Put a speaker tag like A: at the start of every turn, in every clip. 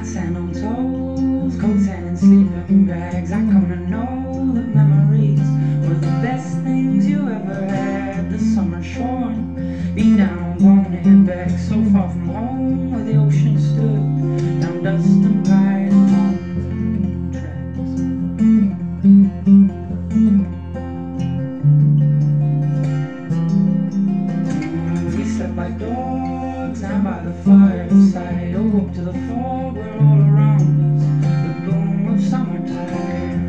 A: sand on toes, cold sand and sleeping bags. I come to know that memories were the best things you ever had. The summer shorn, beat down on bone and back, so far from home where the ocean stood, down dust and bright home tracks. We slept like dogs, down by the fireside, awoke to the fog where all around us the bloom of summertime.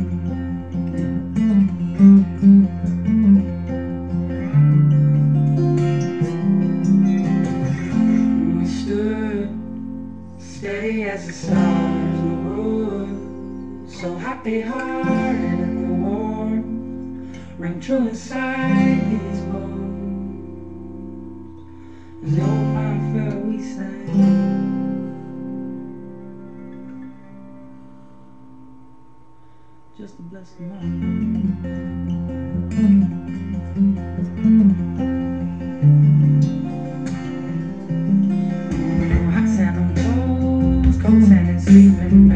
A: We stood steady as the stars in the wood, so happy-hearted in the warm, rang true inside these bones. As the old man fell, we sang. Just a blessed moment. Hot sand on toes, cold sand and sleeping